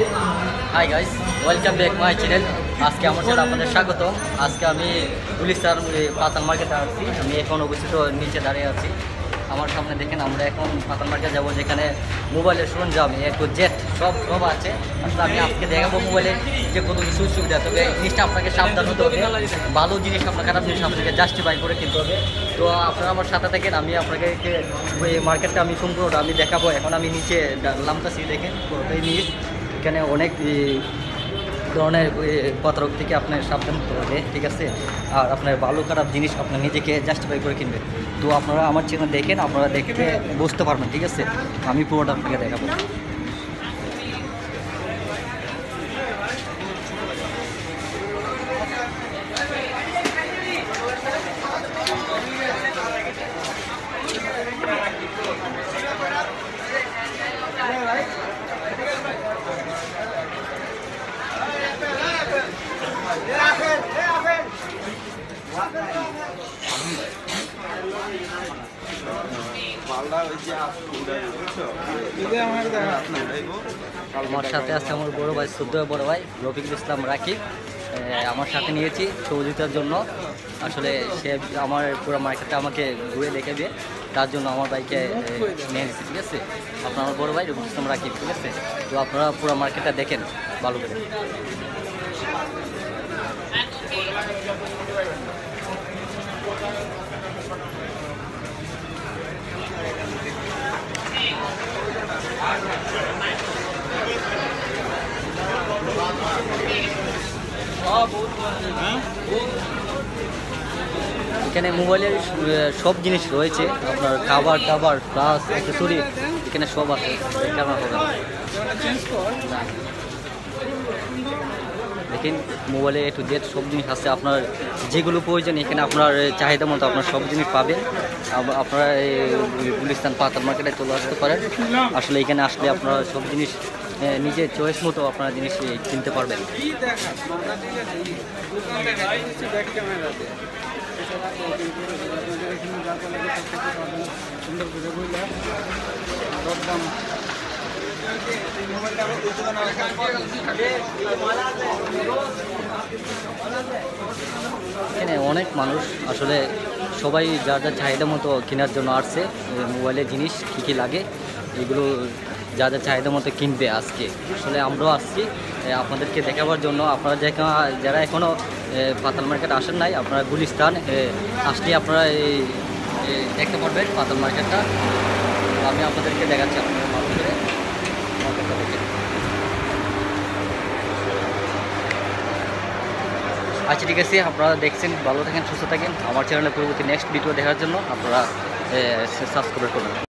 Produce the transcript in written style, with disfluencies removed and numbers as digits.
High guys, welcome back my channel. আজকে আমার সাথে আপনাদের স্বাগত। আজকে আমি গুলিস্তান পাতাল মার্কেটে আসছি। আমি এখন অবস্থিত নিচে দাঁড়িয়ে আছি। আমার সামনে দেখেন আমরা এখন পাতাল মার্কেট যাবো, যেখানে মোবাইলের সরঞ্জাম একটু জেট সব আছে। আসলে আমি আজকে দেখাবো মোবাইলে যে কত কিছু সুবিধা, তবে জিনিসটা আপনাকে সাবধান হতে হবে। ভালো জিনিস আপনার খারাপ জিনিস আপনাকে জাস্টিফাই করে কিনতে হবে। তো আপনারা আমার সাথে থাকেন, আমি আপনাকে ওই মার্কেটটা আমি সম্পূর্ণটা আমি দেখাবো। এখন আমি নিচে নামতাছি, দেখেন পুরোটাই নিচ। এখানে অনেক ধরনের প্রতারক থেকে আপনার সাবধান হতে হবে, ঠিক আছে। আর আপনার ভালো খারাপ জিনিস আপনার নিজেকে জাস্টিফাই করে কিনবেন। তো আপনারা আমার চ্যানেল দেখেন, আপনারা দেখে বুঝতে পারবেন, ঠিক আছে। আমি পুরোটা আপনাকে দেখাবো। আমার সাথে আছে আমার বড় ভাই, শুদ্ধ বড় ভাই রফিকুল ইসলাম রাকিব। আমার সাথে নিয়েছি সহযোগিতার জন্য। আসলে সে আমার পুরো মার্কেটটা আমাকে ঘুরে দেখাবে, তার জন্য আমার বাইকে নিয়ে নিয়েছি, ঠিক আছে। আপনার আমার বড় ভাই রফিকুল ইসলাম রাকিব, ঠিক আছে। তো আপনারা পুরো মার্কেটটা দেখেন ভালো করে। এখানে মোবাইলের সব জিনিস রয়েছে, আপনার কাভার প্লাস অ্যাক্সেসরি এখানে সব আছে। কেমন হবে দেখেন, মোবাইলে A to Z সব জিনিস আছে। আপনার যেগুলো প্রয়োজন এখানে আপনার চাহিদা মতো আপনার সব জিনিস পাবেন। আপনারা এই গুলিস্তান পাতাল মার্কেটে চলে আসতে পারেন। আসলে এখানে আসলে আপনারা সব জিনিস নিজের চয়েস মতো আপনারা জিনিস কিনতে পারবেন। এখানে অনেক মানুষ আসলে সবাই যার যার চাহিদা মতো কেনার জন্য আসছে। মোবাইলের জিনিস কী কী লাগে এগুলো যা যা চাহিদা মতো কিনবে আজকে। আসলে আমরাও আসছি আপনাদেরকে দেখাবার জন্য। আপনারা যারা এখনও পাতাল মার্কেট আসেন নাই, আপনারা গুলিস্তান আসলে আপনারা এই দেখতে পারবেন পাতাল মার্কেটটা। আমি আপনাদেরকে দেখাচ্ছি, আপনারা ভালো করে মার্কেটটা দেখে। আচ্ছা, ঠিক আছে, আপনারা দেখছেন, ভালো থাকেন, সুস্থ থাকেন। আমার চ্যানেলে পরবর্তী নেক্সট ভিডিও দেখার জন্য আপনারা সাবস্ক্রাইব করবেন।